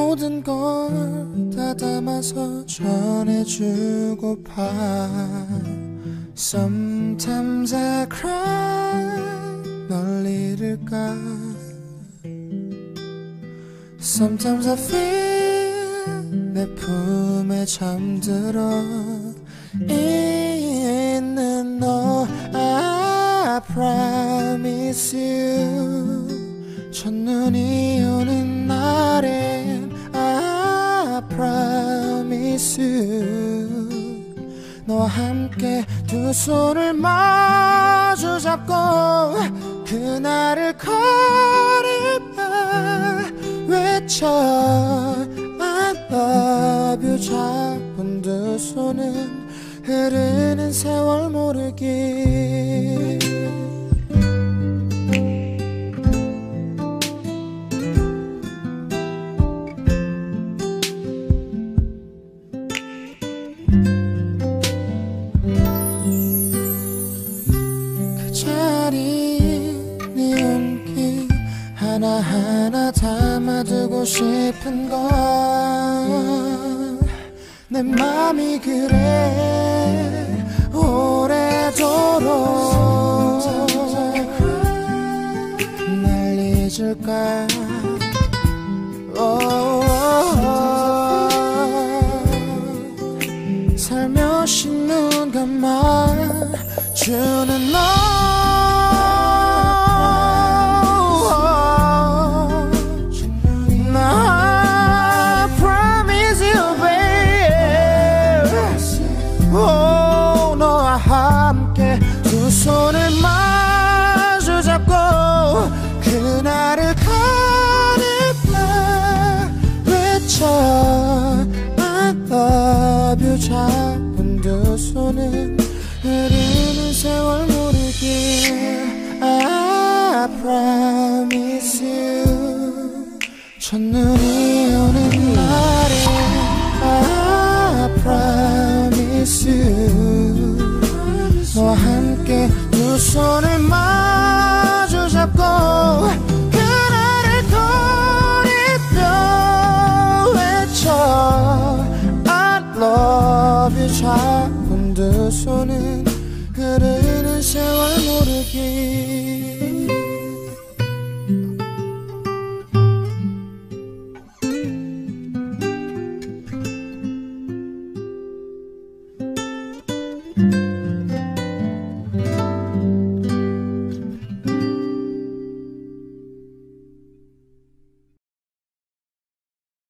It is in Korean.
모든 걸 다 담아서 전해주고파. Sometimes I cry 널 잃을까. Sometimes I feel 내 품에 잠들어 있는 너. I promise you 첫눈이 오는 날엔 I promise you 너와 함께 두 손을 마주 잡고 그날을 거리며 외쳐 I love you. 잡은 두 손은 흐르는 세월 모르기. 그 자리 네 온기 하나하나 담아두고 싶은 건 내 맘이 그래 오래도록 날 잊을까. 살며시 눈 감아주는 너. 너와 함께 두 손을 마주 잡고 그날을 가리며 외쳐 I love you. 잡은 두 손은 흐르는 세월 모르기. I promise you 첫눈이 오는 날에 I promise you 너와 함께 두 손을 마주 잡고 그날을 거리며 외쳐 I love you. 잡은 두 손은 흐르는 세월 모르기.